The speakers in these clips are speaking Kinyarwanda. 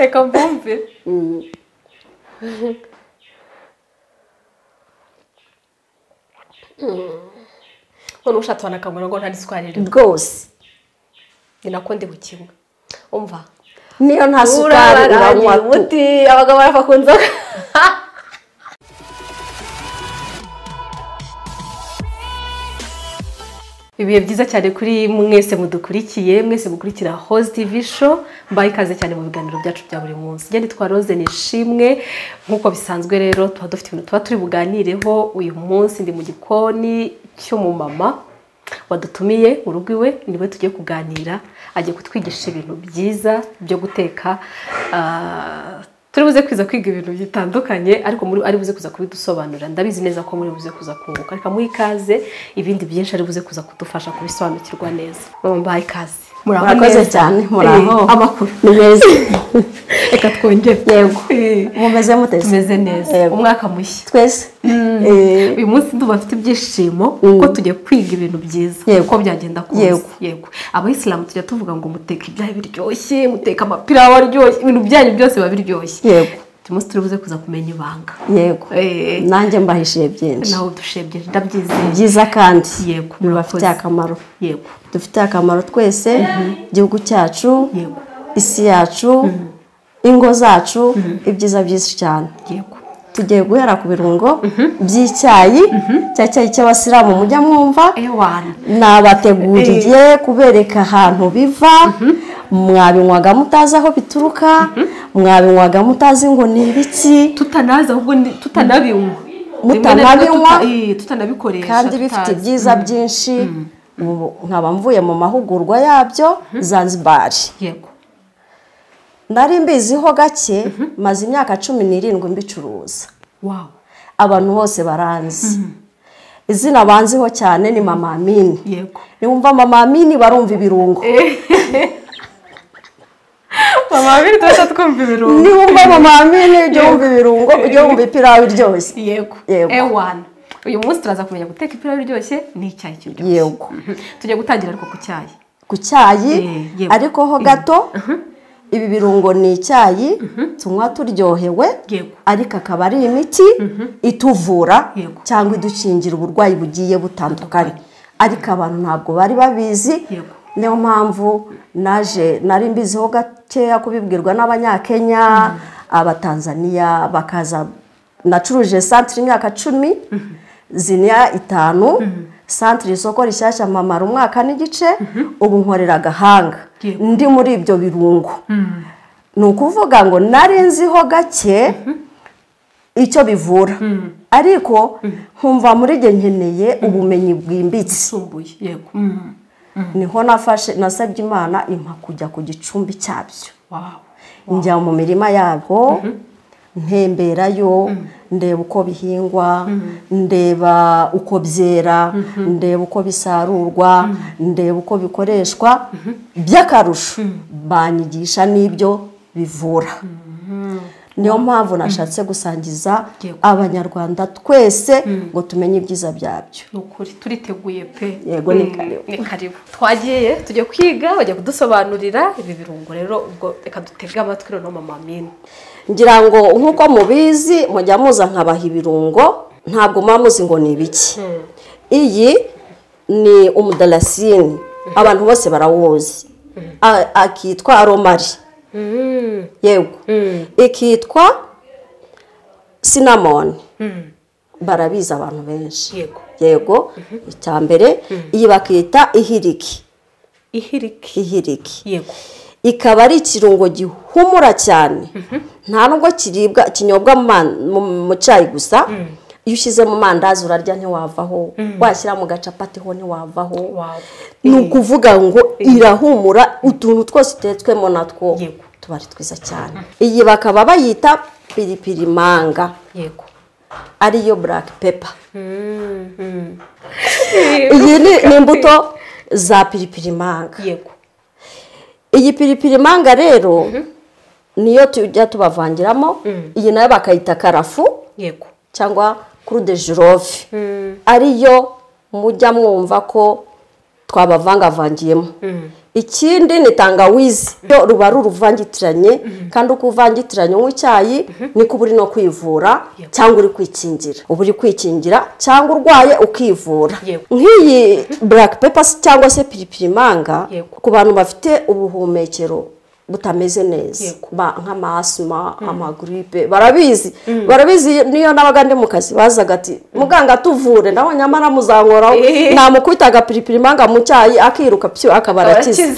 Reka mbumve. Ono ushatse wanakamura ngo nta isukari rwose ni nako ndi bukimwe umva niyo nta sukari uranywa umuti abagabo barafa ku nzoga ibihe byiza cyane kuri mwese mudukurikiye mwese mukurikira Host TV show mbaye ikaze cyane mu biganiro byacu bya buri munsi ngende twa Rose nishimwe nkuko bisanzwe rero tuba dufite ibintu tuba turi buganireho uyu munsi ndi mu gikoni cy'umumama wadutumiye mu rugo iwe niwe tugiye kuganira agiye kutwigisha ibintu byiza byo guteka turi buze kwiga ibintu bitandukanye ariko muri ari buze kuza kubidusobanurira ndabizi neza ko muri buze kuza kunguka reka muri ikaze ibindi byinshi ari buze kuza kudufasha kubisobanukirwa neza mbaye ikaze murakoze cyane muraho amakuru ni meza reka twongere yego mumeze mutese tumeze neza umwaka mushya twese uyu munsi nduba afite ibyishimo ko tugiye kwiga ibintu byiza uko byagenda kose yego abayisilamu tujya tuvuga ngo muteka ibyaha biryoshye muteka amapirawa aryoshye ibintu byanyu byose biba biryoshye yego tumunsi turi buze kuza kumenya ibanga yego nanjye mbahishiye byinshi nawe dushebye ndabyizeye byiza kandi yego bibafitiye akamaro yego dufite akamaro twese igihugu cyacu yego isi yacu ingo zacu ibyiza byinshi cyane yego tugiye guhera ku birungo by'icyayi cyayi cy'abasilamu mujya mwumva nabateguriye kubereka ahantu biva mwabinywaga mutazi aho bituruka mwabinywaga mutazi ngo ni ibiki tutanazi ahubwo tutanabinywa tutanabikoresha kandi bifite ibyiza byinshi nkaba mvuye mu mahugurwa yabyo Zanzibar yego nari mbiziho gake maze imyaka 17 mbicuruza wow abantu bose baranzi izina banziho cyane ni Mama Amini yego niwumva Mama Amini barumva ibirungo Mama Amini twumva ibirungo niwumva Mama Amini ujye wumva ibirungo ujye wumva ipirawu iryoshye yego ewana uyu munsi turaza kumenya guteka ipirawu iryoshye ni icyayi kiryoshye yego tujye gutangira ariko ku cyayi ariko ho gato ibi birungo ni icyayi tunywa turyohewe ariko akaba ari imiti ituvura cyangwa idukingira uburwayi bugiye butandukanye ariko abantu ntabwo bari babizi niyo mpamvu nari mbiziho gakeya kubibwirwa n'abanyakenya abatanzania bakaza nacuruje centre imyaka 10 zinia 5 centre isoko rishyashya mamara umwaka n'igice ubu nkorera gahanga ndi muri ibyo birungo nukuvuga ngo nari nziho gake icyo bivura ariko nkumva muri ge nkeneye ubumenyi bwimbitse yego niho nasabye Imana impa kujya ku gicumbi cyabyo njya mu mirima yabo ntemberayo ndeba uko bihingwa ndeba uko byera ndeba uko bisarurwa ndeba uko bikoreshwa by'akarusho banyigisha n'ibyo bivura niyo mpamvu nashatse gusangiza abanyarwanda twese ngo tumenye ibyiza byabyo nukuri turiteguye pe yego ni karibu twagiye tujye kwiga bajya kudusobanurira ibi birungo rero ubwo reka dutege amatwi no Mama Amini ngira ngo nkuko mubizi mujya muza nkabaha ibirungo ntabwo muzi ngo ni ibiki iyi ni umudalasini abantu bose barawuzi akitwa aromari yego ikitwa cinnamon barabiza abantu benshi yego icyambere iyi bakita ihiriki yego ikaba ari ikirungo gihumura cyane nta nubwo kiribwa kinyobwa mu cyayi gusa iyo ushyize mu mandazi urarya ntiwavaho washyira mu gacapati ho ntiwavaho ni ukuvuga ngo irahumura utuntu twose utetswemo natwo tuba ari twiza cyane iyi bakaba bayita piripiri manga yego ariyo black pepper iyi ni imbuto za piripiri manga yego iyi piripiri manga rero niyo tujya tubavangiramo iyi nayo bakayita karafu yego cyangwa cru de girofle ariyo mujya mwumva ko twabavangavangiyemo ikindi ni tangawizi yo ruba ruvangitiranye kandi uko uvangitiranye nk'icyayi niko buri no kwivura cyangwa uri kwikingira uba uri kwikingira cyangwa urwaye ukivura nk'iyi black pepper cyangwa se piripirimanga ku bantu bafite ubuhumekero butameze neza nk'amasima amagripe barabizi niyo nabaga ndi mu kazi bazaga ati muganga tuvure naho nyamara muzankoraho namukubita agapiripirimanga mu cyayi akiruka pyo akabarakize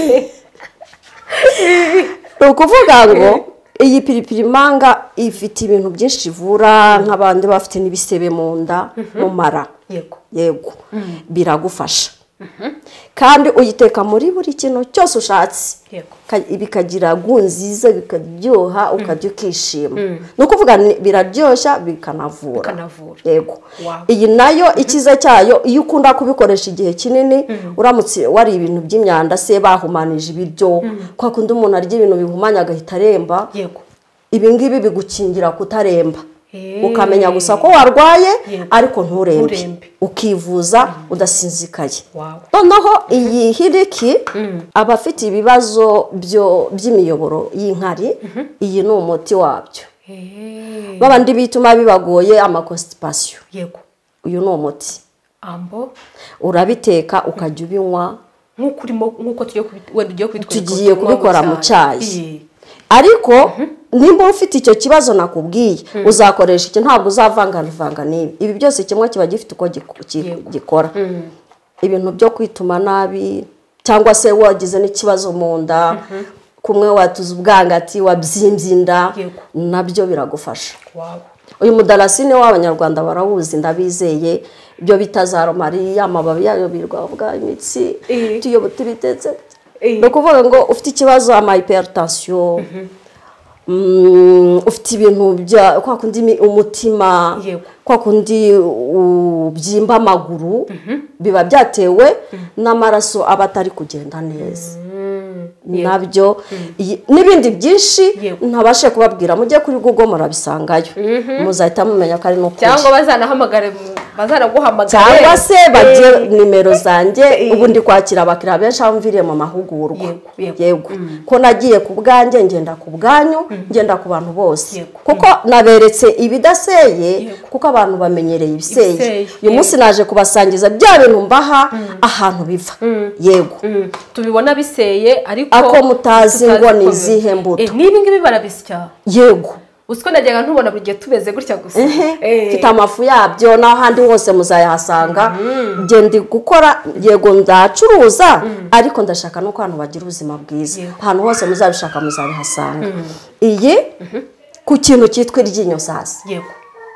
ukuvuga ngo iyi piripirimanga ifite ibintu byinshi ivura nk'abandi bafite n'ibisebe mu nda mu mara yego biragufasha kandi uyiteka muri buri kintu cyose ushatse bikagira nziza bikaryoha ukajya ukishima ni ukuvuga biraryoshya bikanavura yego iyi nayo ikiza cyayo iyo ukunda kubikoresha igihe kinini uramutse wari ibintu by'imyanda se bahumanije ibiryo kwa kundi umuntu arya ibintu bihumanya agahita aremba ibi ngibi bigukingira kutaremba ukamenya gusa ko warwaye ariko nturembe ukivuza udasinzikaye noneho iyi hiriki abafite ibibazo by'imiyoboro y'inkari iyi ni umuti wabyo babandi bituma bibagoye amakositipasiyo uyu ni umuti urabiteka ukajya ubinywa nk'uko tugiye kubikora mu cyayi ariko nimba ufite icyo kibazo nakubwiye uzakoresha iki ntabwo uzavangavanga n'ibi ibi byose kimwe kiba gifite uko gikora ibintu byo kwituma nabi cyangwa se wagize n'ikibazo mu nda kumwe watuza ubwangati wabyimbye inda nabyo biragufasha uyu mudarasini w'abanyarwanda barawuzi ndabizeye ibyo bita za romari amababi yayo birwavuga imitsi tuyobote bitetse ni ukuvuga ngo ufite ikibazo ama hypertension ufite ibintu bya kwa kundi umutima kwa kundi ubyimba amaguru biba byatewe n'amaraso aba atari kugenda neza nabyo n'ibindi byinshi ntabashe kubabwira mujye kuri Google murabisangayo muzahita mumenya ko ari no cyangwa bazanahamagare bazanaguhamagara cyangwa se bagiye nimero zanjye ubundi kwakira abakiriya benshi amviriye mu mahugurwa yego ko nagiye ku bwanjye ngenda ku bwanyu ngenda ku bantu bose kuko naberetse ibidaseye kuko abantu bamenyereye ibiseye uyu munsi naje kubasangiza bya bintu mbaha ahantu biva yego tubibona biseye ariko ako mutazi ngo ni izihe mbuto nibi ngibi barabisya yego usiko najyaga ntubona buri gihe tubeze gutya gusa mfite amafu yabyo n'ahandi hose muzayahasanga ndi gukora yego ndacuruza ariko ndashaka no ko abantu bagira ubuzima bwiza ahantu hose muzabishaka muzabihasanga iyi ku kintu cyitwa iryinyo sasa yego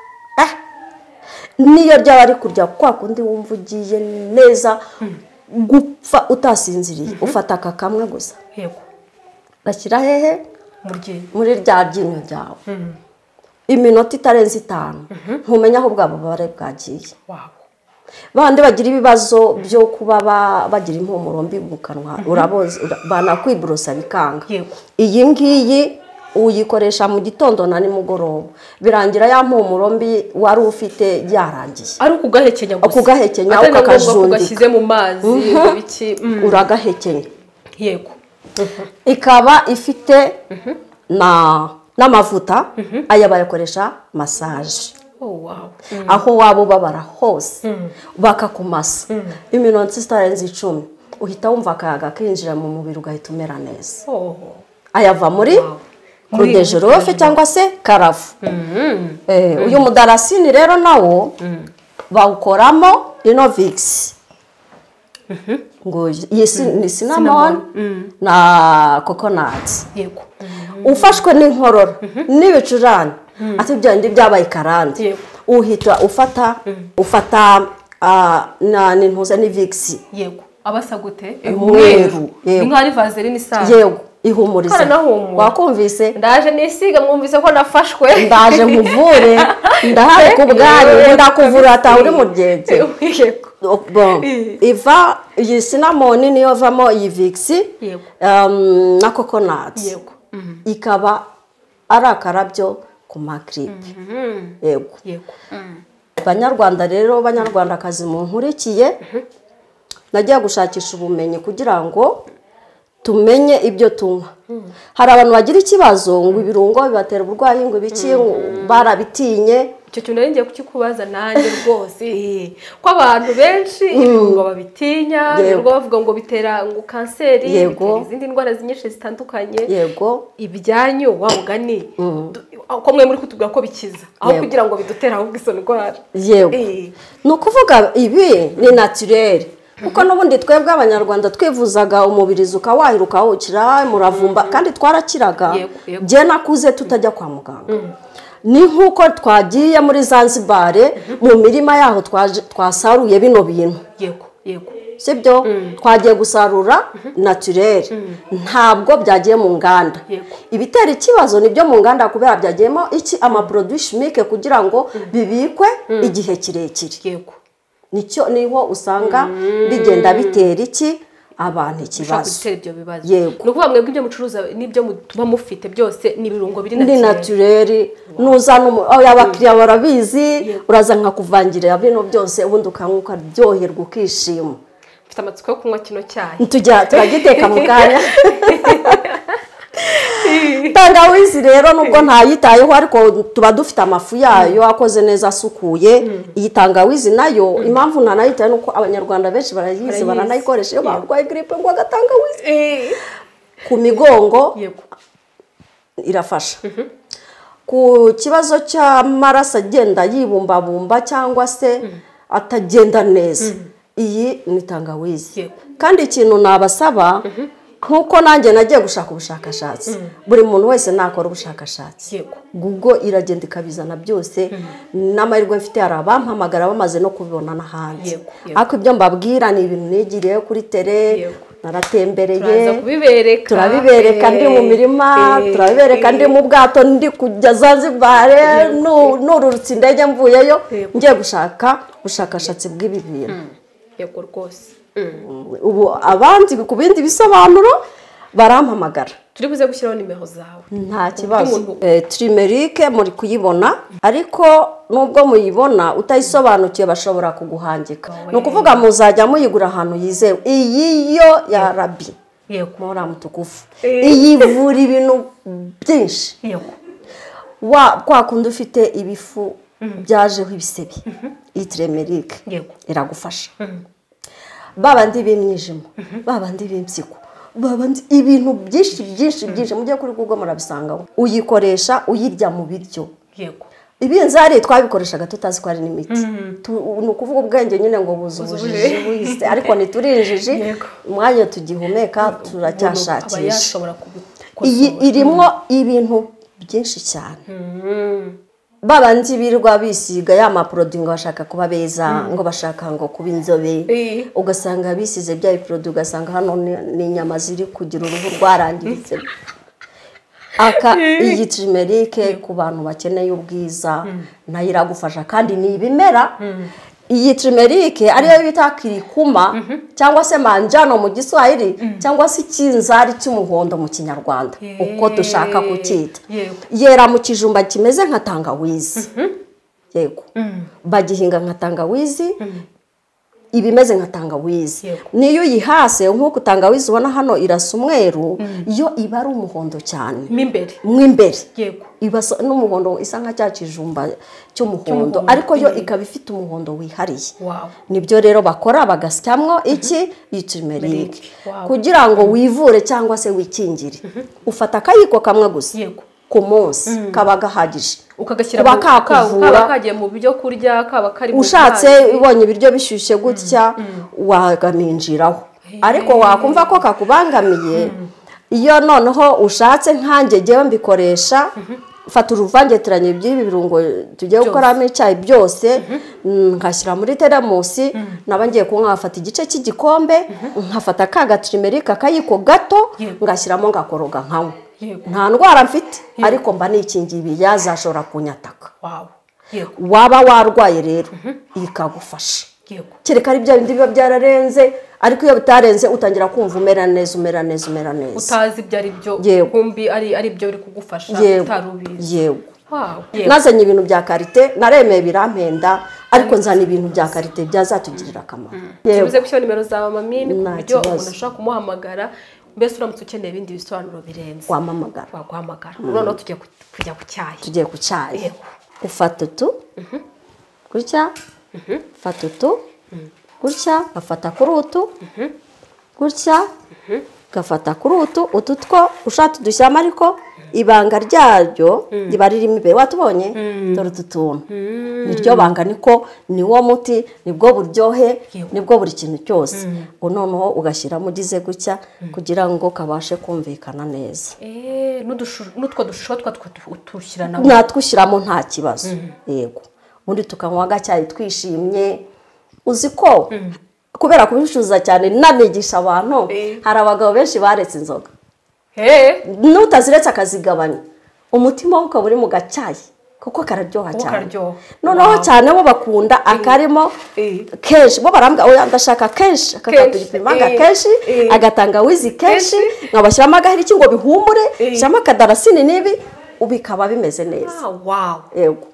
niyo ryaba ari kurya kwa kundi wumva ugiye neza gupfa utasinziriye ufata aka kamwe gusa yego bashyira hehe muri rya ryinyo ryawe iminota itarenze 5 ntumenya aho bwabo bare bwagiye bandi bagira ibibazo byo kuba bagira impumuro mbi mu kanwa uraboze banakwibrosa bikanga iyi ngiyi uyikoresha mu gitondo na nimugoroba birangira ya mpumuro mbi wari ufite yarangiye ari ukugahekenya gusa ukugahekenya ukakajundika ugashyize mu mazi biki uragahekenya yego ikaba ifite n'amavuta aya bayakoresha massage aho waba ubabara hose bakakumasa iminota itarenze 10 uhita wumva akayaga kinjira mu mubiri ugahita umera neza ayava muri Kudejerofe cyangwa se karafu uyu mudarasini rero nawo bawukoramo Inovix ngo ni cinnamon na coconut yego ufashwe n'inkorora n'ibicurane ati byandi byabaye karande uhita ufata na nintuza n'Ivix yego abasa gute umweru ni nk'ari vaseline isa yego ihumuriza wakumvise ndaje nisiga mwumvise ko nafashwe ndaje nkuvure ndahari ku bwanyu ndakuvura atahuri mu genge iva iyi cinnamon niyo vamo iyi Vicks na coconut ikaba ari akarabyo ku magripe yego banyarwanda rero banyarwandakazi mu nkurikiye nagiye gushakisha ubumenyi kugira ngo tumenye ibyo tunywa. Hari abantu bagira ikibazo ngo ibirungo bibatera uburwayi ngo ibiki barabitinye. icyo kintu nari ngiye kukikubaza nanjye rwose ko abantu benshi ibirungo babitinya ibirungo bavuga ngo bitera ngo kanseri bitera izindi ndwara nyinshi zitandukanye. Ibyanyu wa mugani ko mwe muri kutubwira ko bikiza aho kugira ngo bidutera ahubwo izo ndwara. Ni ukuvuga ibi ni naturel kuko n'ubundi twebwe abanyarwanda twivuzaga umubirizi ukawahira ukawukira muravumba kandi twarakiraga. Jye nakuze tutajya kwa muganga. Ni nkuko twagiye muri Zanzibar mu mirima yaho twasaruye bino bintu. Sibyo twagiye gusarura naturel ntabwo byagiye mu nganda. Ibitera ikibazo nibyo mu nganda kubera byagiyemo iki amaproduit chimique kugira ngo bibikwe igihe kirekire. Niho usanga bigenda bitera iki abantu ikibazo. Ni ukuvuga mwebwe ibyo mucuruza n'ibyo muba mufite byose ni ibirungo biri naturel. Nuzana abakiriya barabizi uraza nka kuvangira bino byose ubundi ukanywa ukaryoherwa ukishima. Mfite amatsiko yo kunywa kino cyayi. Turagiteka mu kanya. Tangawizi rero nubwo ntayitayeho ariko tuba dufite amafu yayo akoze neza asukuye. Iyi tangawizi nayo impamvu ntanayitaye nuko abanyarwanda benshi barayizi baranayikoresha iyo barwaye grippe ngo agatangawizi ku migongo irafasha. Ku kibazo cy'amaraso agenda yibumbabumba cyangwa se atagenda neza iyi ni tangawizi. Kandi ikintu nabasaba nkuko nanjye nagiye gushaka ubushakashatsi buri muntu wese nakora ubushakashatsi Google iragenda ikabizana byose n'amahirwe mfite hari abampamagara bamaze no kubibona n'ahandi. Ariko ibyo mbabwira ni ibintu nigiriye kuri tele naratembereye turabibereka ndi mu mirima turabibereka ndi mu bwato ndi kujya Zanzibar n'ururutse indege mvuyeyo ngiye gushaka ubushakashatsi bw'ibi bintu. Rwose ubu abandi ku bindi bisobanuro barampamagara. Turi buze gushyiraho nimero zawe nta kibazo. Turmeric muri kuyibona ariko nubwo muyibona utayisobanukiye bashobora kuguhangika. Ni ukuvuga muzajya muyigura ahantu yizewe. Iyi yo ya Rabi Mora Mutukufu iyivura ibintu byinshi. Kwa kundi ufite ibifu byajeho ibisebe iyi turmeric iragufasha. Babandi b'imyijima babandi b'impyiko babandi ibintu byinshi mujye kuri Google murabisangaho. Uyikoresha uyirya mu biryo. Ibinzari twabikoreshaga tutazi ko ari n'imiti. Ni ukuvuga ubwenge nyine ngo buzubujije wise ariko ntiturinjije umwanya tugihumeka turacyashakisha. Iyi irimo ibintu byinshi cyane. Babandi birwa bisiga ya maproduit ngo bashaka kuba beza ngo bashaka ngo kuba inzobe ugasanga bisize bya produit ugasanga hano ni inyama ziri kugira uruhu rwarangiritse. Iyi turmeric ku bantu bakeneye ubwiza nayo iragufasha kandi ni ibimera. Iyi turmeric ariyo bita kirikuma cyangwa se manjano mu Giswahili cyangwa se ikinzari cy'umuhondo mu Kinyarwanda uko dushaka kucyita. Yera mu kijumba kimeze nka tangawizi. Bagihinga nka tangawizi ibimeze nka tangawizi. Niyo yihase nkuko tangawizi ubona hano irasa umweru yo iba ari umuhondo cyane mwimbere. Ibasa n'umuhondo isa nka cya kijumba cy'umuhondo ariko yo ikaba ifite umuhondo wihariye. Nibyo rero bakora bagasyamwo iki turmeric kugira ngo wivure cyangwa se wikingire. Ufata akayiko kamwe gusa ku munsi kaba gahagije ukagashyira kaba kagiye mu byo kurya kaba kari mu ushatse ubonye ibiryo bishyushye gutya wagaminjiraho. Ariko wakumva ko kakubangamiye iyo noneho ushatse nkanjye ngewe mbikoresha fata uruvangetiranye by'ibi birungo tugiye gukoramo icyayi byose nkashyira muri teremusi naba ngiye kunywa nkafata igice cy'igikombe nkafata ka turmeric akayiko gato ngashyiramo ngakoroga nkanywa. Nta ndwara mfite ariko mba nikingiye ibiyazashobora kunyataka. Waba warwaye rero ikagufasha. Kereka ari bya bindi biba byararenze ariko iyo bitarenze utangira kumva umera neza utazi ibyo ari byo kumbi ari byo uri kugufasha utarubizi. Nazanye ibintu bya karite naremeye birampenda ariko nzana ibintu bya karite byazatugirira akamaro. Tubize gushyira nimero za mama Mimi ku buryo umuntu ashaka kumuhamagara mbese uramutse ukeneye ibindi bisobanuro birenze waguhamagara noneho tugiye kujya ku cyayi tugiye ku cyayi ufata utu gutya ufata utu gutya gafata kuri utu gutya gafata kuri utu two ushaka dushyiramo ariko ibanga ryaryo riba ririmo imbere watubonye dore utu tuntu niryo banga niko niwo muti nibwo buryohe nibwo buri kintu cyose noneho ugashyiramo ugize gutya kugira ngo kabashe kumvikana neza n'utwo dushusho twatushyirana natwishyiramo nta kibazo yego ubundi tukanywa agacyayi twishimye uzi ko kubera kubicuruza cyane nanigisha abantu hari abagabo benshi baretse inzoga n'utaziretse akazigabanya umutima we ukaba uri mu gacyayi kuko kararyoha cyane noneho cyane bo bakunda akarimo kenshi bo barambwira oya ndashaka kenshi akakapiripimanga kenshi agatangawizi kenshi nkabashyiramo agahiriki ngo bihumure shyiramo akadarasini n'ibi bikaba bimeze neza yego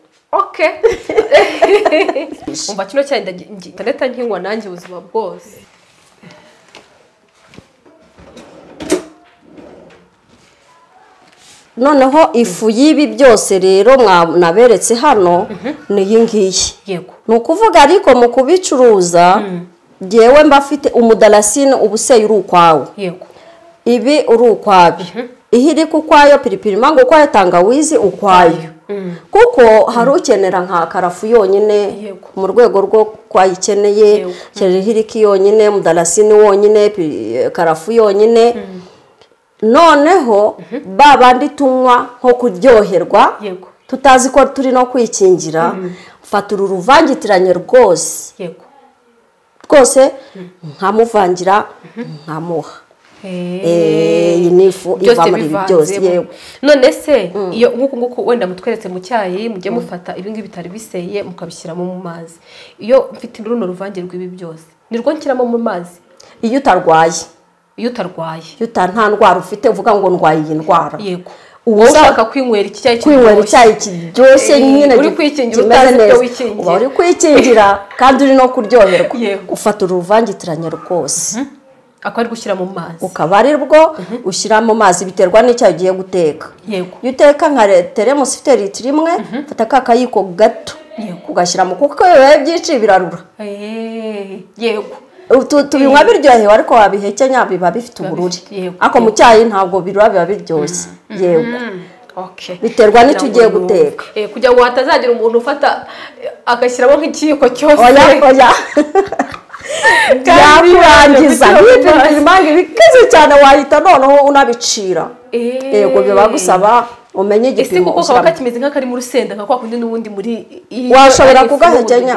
umva kino cyayi ndagenda nkinywa nanjye ubuzima bwose noneho ifu y'ibi byose rero naberetse hano ni iyi ngiyi ni ukuvuga ariko mu kubicuruza ngewe mba afite umudarasini ubuseye uri ukwawo ibi uri ukwabyo ihirika ukwayo piripirimango ukwayo tangawizi ukwayo kuko hari ukenera nka karafu yonyine mu rwego rwo kwayikeneye ihirika yonyine umudarasini wonyine karafu yonyine noneho babandi tunywa nko kuryoherwa tutazi ko turi no kwikingira fata uru ruvangitiranye rwose nkamuvangira nkamuha iyi ni ifu iva muri ibi byose yewe none se iyo nk'uku wenda mutweretse mu cyayi mujye mufata ibingibi bitari biseye mukabishyiramo mu mazi iyo mfite runo ruvange rw'ibi byose nirwo nshyiramo mu mazi iyo utarwaye nta ndwara ufite uvuga ngo ndwaye iyi ndwara yego ushaka kwinywera icyayi kiryoshye nyine uri kwikingira utazi ibyo wikingira uba uri kwikingira kandi uri no kuryoherwa ufata uruvangitiranye rwose akaba ari gushyira mu mazi ukaba ari bwo ushyira mu mazi biterwa n'icyayi ugiye guteka iyo uteka nka teremusi ifite litiro imwe fata ka kayiko gato ugashyiramo kuko iyo bibaye byinshi birarura yego tubinywa biryohewe ariko wabihekenya biba bifite ubururi ariko mu cyayi ntabwo birura biba biryoshye yego biterwa n'icyo ugiye guteka kugira ngo hatazagira umuntu ufata agashyiramo nk'ikiyiko cyose oya yakurangiza nk'ibipirimango bikaze cyane wahita noneho unabicira yego biba gusaba umenye igipimo kuko kaba kakimeze nk'akari mu rusenda nka kwa kundi n'ubundi muri washobora kugahekenya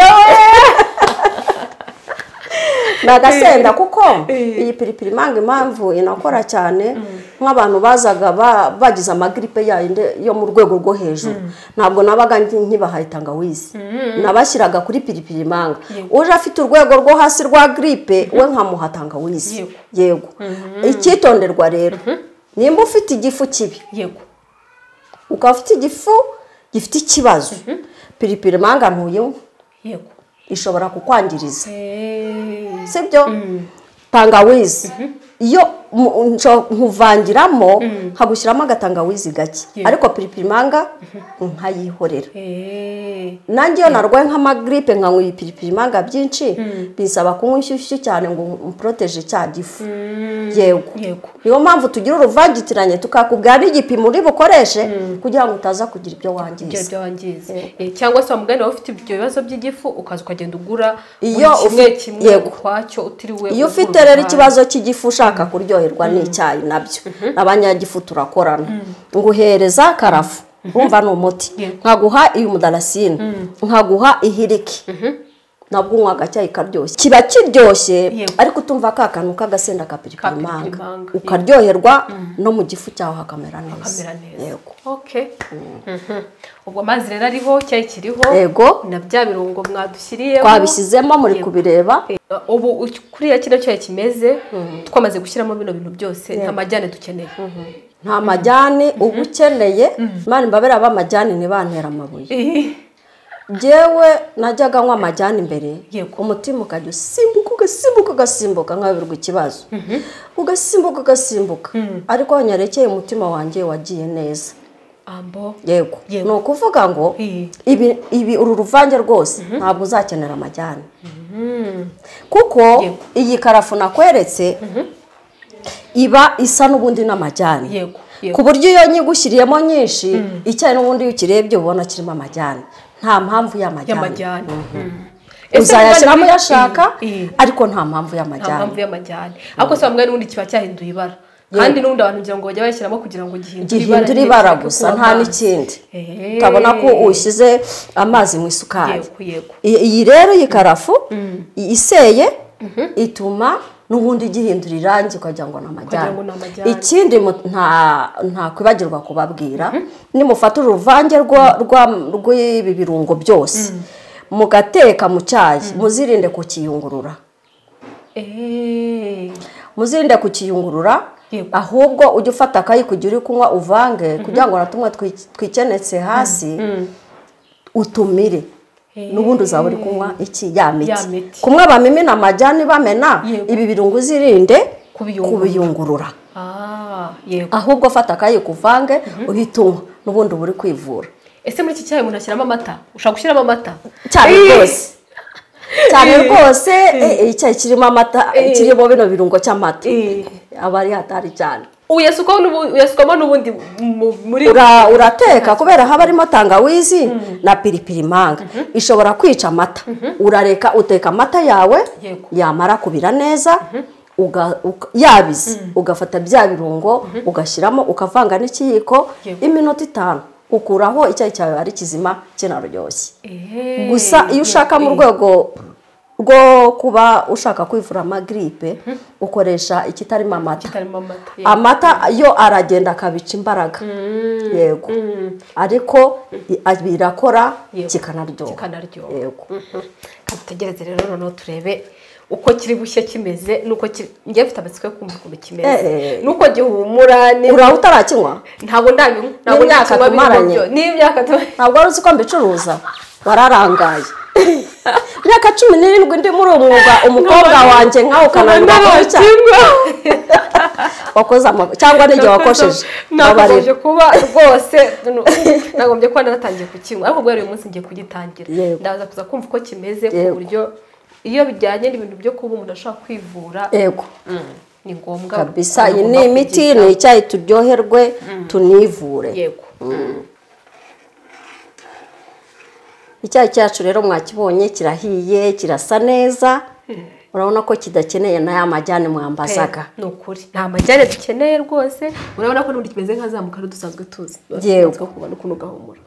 ni agasenda kuko iyi piripirimango impamvu inakora cyane nk'abantu bazaga bagize amagiripe yo mu rwego rwo hejuru ntabwo nabaga nkibahaye tangawizi nabashyiraga kuri piripirimango uje afite urwego rwo hasi rwa giripe we nkamuha tangawizi yego icyitonderwa rero nimba ufite igifu kibi ukaba ufite igifu gifite ikibazo piripirimango ntuyinywa ishobora kukwangiriza sibyo tangawizi iyo nkuvangiramo nkagushyiramo agatangawizi gake ariko piripirimango nkayihorera nanjye iyo narwaye nk'amagiripe nkanywa ibipiripirimanga byinshi bisaba kunywa inshyushyu cyane ngo mporoteje cya gifu yego niyo mpamvu tugira uruvangitiranye tukakubwira n'igipimo uri bukoreshe kugira ngo utaza kugira ibyo wangiza cyangwa se wamugani wawe ufite ibyo bibazo by'igifu ukaza ukagenda ugura kimwe ukwacyo utiriwe iyo ufite rero ikibazo cy'igifu ushaka kuryoherwa n'icyayi nabyo abanyagifu turakorana nguhereza karafu wumva ni umuti nkaguha iyi mudarasini nkaguha ihiriki nabwo unywa agacyayi karyoshye kiba kiryoshye ariko utumva ka kantu k'agasenda ka piripirimango ukaryoherwa no mu gifu cyawe hakamera neza yego ubwo amazi rero ariho cyayi kiriho yego na bya birungo mwadushyiriyeho twabishyizemo muri kubireba ubu kuriya kino cyayi kimeze twamaze gushyiramo bino bintu byose nta majyane dukeneye nta majyane uba ukeneye imana imbabera ab'amajyane ntibantera amabuye Jewe najyaga nywa amajyane imbere umutima ukajya ugasimbuka nkabirwa ikibazo ugasimbuka ariko wanyarekeye umutima wanjye wagiye neza yego ni ukuvuga ngo ibi uru ruvange rwose ntabwo uzakenera amajyane kuko iyi karafu nakweretse iba isa n'ubundi n'amajyane ku buryo iyo nyigushyiriyemo nyinshi icyayi n'ubundi iyo ukirebye ubona kirimo amajyane nta mpamvu y'amajyane uzayashyiramo uyashaka ariko nta mpamvu y'amajyane ariko se bamwe n'ubundi kiba cyahinduye ibara kandi n'ubundi abantu ngira ngo bajya bayashyiramo kugira ngo gihindure ibara gusa nta n'ikindi ukabona ko ushyize amazi mu isukari iyi rero iyi karafu iseye ituma n'ubundi gihindura irangi ukagira ngo ni amajyane ikindi nta kwibagirwa kubabwira nimufata uruvange rw'ibi birungo byose mugateka mu cyayi muzirinde kukiyungurura ahubwo ujye ufata akayiko ujye uri kunywa uvange kugira ngo na tumwe twikenetse hasi utumire n'ubundi uzaba uri kunywa ya miti kumwe bamimina amajyane bamena ibi birungo uzirinde kubiyungurura ahubwo fata akayiko uvange uhita unywa n'ubundi uba uri kwivura. Ese muri iki cyayi umuntu ashyiramo amata ushaka gushyiramo amata cyane rwose icyayi kirimo amata kirimo bino birungo cy'amata aba ari hatari cyane uyasukamo n'ubundi muri urateka kubera haba harimo tangawizi na piripiri manga ishobora kwica amata urareka uteka amata yawe yamara kubira neza yabize ugafata bya birungo ugashyiramo ukavanga n'ikiyiko iminota 5 ukuraho icyayi cyawe ari kizima kinaryoshye gusa iyo ushaka mu rwego rwo kuba ushaka kwivura amagripe ukoresha ikitarimo amata yo aragenda akabica imbaraga yego ariko birakora kikanaryoha yego kategereze rero noneho turebe uko kiri bushye kimeze nuko ngiye mfite amatsiko yo kumva ukuntu kimeze nuko gihumura uraho utarakinywa ntabwo ndabinywa ntabwo tumaranye ntabwo wari uzi ko mbicuruza wararangaye imyaka 17 ndi muri umwuga umukobwa wanjye nkaho kananirwa cyangwa wakoze cyangwa n'igihe wakosheje nabareje kuba rwose nagombye kuba naratangiye kukinywa ariko bwari uyu munsi ngiye kugitangira ndaza kuza kumva uko kimeze ku buryo iyo bijyanye n'ibintu byo kuba umuntu ashaka kwivura yego ni ngombwa kabisa iyi ni imiti ni icyayi turyoherwe tunivure yego icyayi cyacu rero mwakibonye kirahiye kirasa neza urabona ko kidakeneye n'aya majyane mwambazaga ni ukuri nta majyane dukeneye rwose urabona ko n'ubundi kimeze nk'azamukara dusanzwe tuzi yego kubona ukuntu gahumura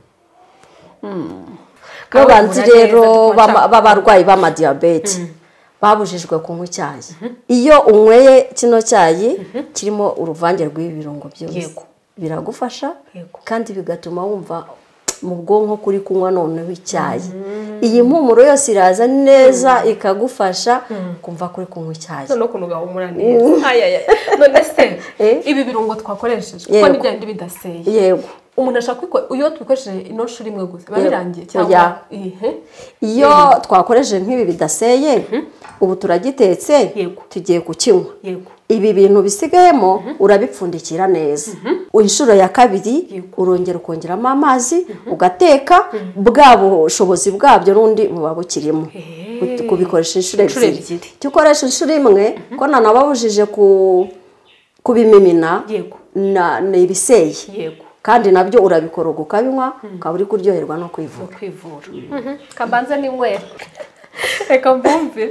n'abanzi rero b'abarwayi b'amadiyabete babujijwe kunywa icyayi iyo unyweye kino cyayi kirimo uruvange rw'ibirungo byose biragufasha kandi bigatuma wumva mu bwonko kuri kunywa noneho icyayi iyi mpumuro yose iraza neza ikagufasha kumva kuri kunywa icyayi no kunuga humura neza none se ibi birungo twakoresheje kuko n'ibindi bidaseye yego umuntu ashaka ko iyo twikoresheje inoshi rimwe gusa babirangiye cyangwa iyo twakoresheje nk'ibi bidaseye ubu turagitetse tugiye kukinywa ibi bintu bisigayemo urabipfundikira neza inshuro ya kabiri urongera ukongeramo amazi ugateka bwa bushobozi bwabyo n'undi buba bukirimo kubikoresha inshuro ebyiri tukoresha inshuro imwe ko nanababujije kubimimina ni ibiseye kandi nabyo urabikoroga ukabinywa ukaba uri kuryoherwa no kwivura kabanza n'inywera reka mbumve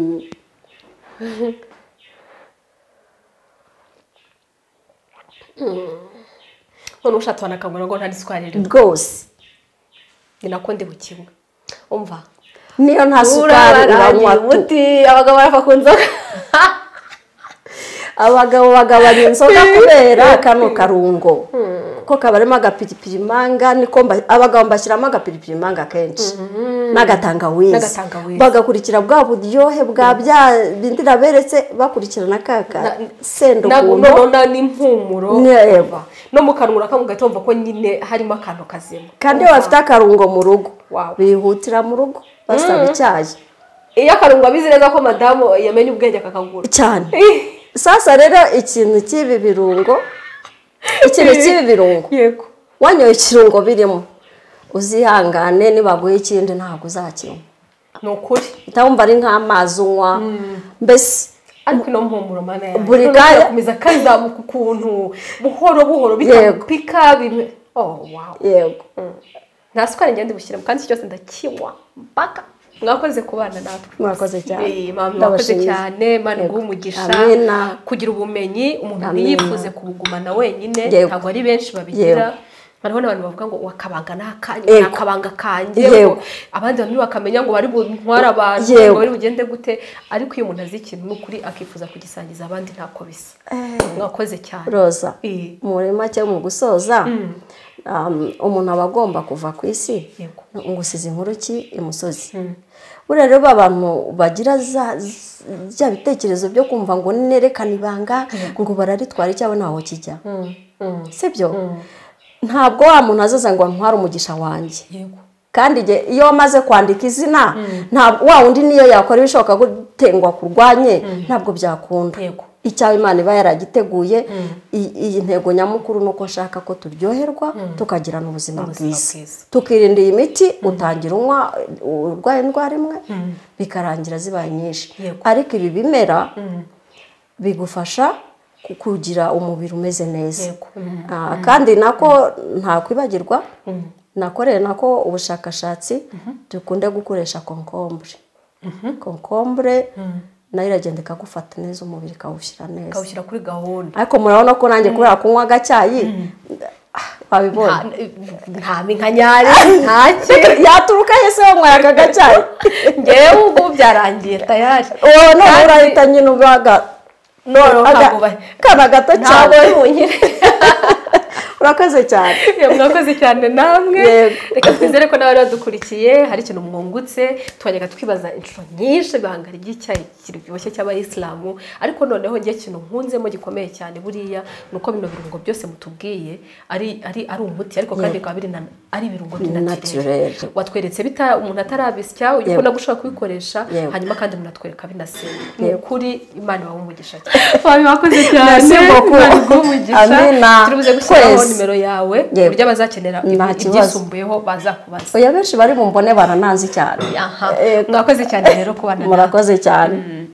none ushatse wanakamura ngo nta n'isukari irimo rwose ni nako ndi bukimwe umva niyo nta sukari uranywa umuti abagabo barafa ku nzoga abagabo bagabanya inzoga kubera kano karungo ko kabarimo agapiripiri manga niko abagabo mbashyiramo agapiripiri manga kenshi n'agatangawizi bagakurikira bwa buryohe bwa bya bindi naberetse bakurikirana kaka sendo kuno n'impumuro no mu kanwa kamugatomva ko nyine harimo akantu kazima kandi bafite akarungo mu rugo bihutira mu rugo basaba icyayi iyo akarungo abizi neza ko madamu yamenye ubwenge akakagura cyane sasa rero ikintu cy'ibi birungo yego wanyoye ikirungo birimo uzihangane nibaguye ikindi ntabwo uzakinywa ni ukuri utawumva ari nk'amazi unywa mbese ariko no mpumuro mana yawe buri kanya kumeza kazamuka ukuntu buhoro bitapika bimwe yego nta sukari ngende bushyiramo kandi cyose ndakinywa mpaka mwakoze kubana natwe mwakoze cyane mwakoze cyane mani umugisha kugira ubumenyi umuntu ntiyifuze kubugumana wenyine ntabwo ari benshi babigira hariho n'abantu bavuga ngo wakabanga n'akabanga kanjye abandi bantu bakamenya ngo bari buntwara abantu ngo bari bugende gute ariko iyo umuntu azi ikintu n'ukuri akifuza kugisangiza abandi ntako bisa mwakoze cyane Roza muri make mu gusoza umuntu aba agomba kuva ku isi ngo usize inkuru ki imusozi buriya rero abantu bagira bya bitekerezo byo kumva ngo nerekane ibanga ngo bararitwara icyawe ntaho kijya sibyo ntabwo wa muntu azaza ngo ntware umugisha wanjye kandi iyo wamaze kwandika izina wa wundi niyo yakora ibishoboka gutengwa kurwanye ntabwo byakunda icyawe Imana iba yaragiteguye iyi ntego nyamukuru nuko nshaka ko turyoherwa tukagirana ubuzima bwiza tukirinda iyi miti utangira unywa urwaye indwara imwe bikarangira zibaye nyinshi ariko ibi bimera bigufasha kugira umubiri umeze neza kandi nako nta kwibagirwa nakoreye nako ubushakashatsi dukunde gukoresha konkombure nayo iragenda ikagufata neza umubiri ikawushyira neza ikawushyira kuri gahunda ariko murabona ko nanjye kubera kunywa agacyayi wabibonye nta minkanyari ntaki yaturuka yese wanyweye aka gacyayi ngewe ubu byarangiye tayari none urahita nyine ubaga kana gato cyane urakoze cyane mwakoze cyane namwe reka twizere ko n'abari badukurikiye hari ikintu mwungutse twajyaga twibaza inshuro nyinshi bihangara ry'icyayi kiryoshye cy'abayisilamu ariko noneho ngiye ikintu nkunzemo gikomeye cyane buriya nuko bino birungo byose mutubwiye ari umuti ariko kandi bikaba ari ibirungo naturel watweretse bita umuntu atarabisya uko nagushaka kubikoresha hanyuma kandi munatwereka binasenga ni ukuri Imana ibahe umugisha cyane mwakoze cyane turibuze gushyiraho nimero yawe buryo abazakenera ibyisumbuyeho bazakubaza oya benshi bari bumbone baranazi cyane mwakoze cyane rero kubana murakoze cyane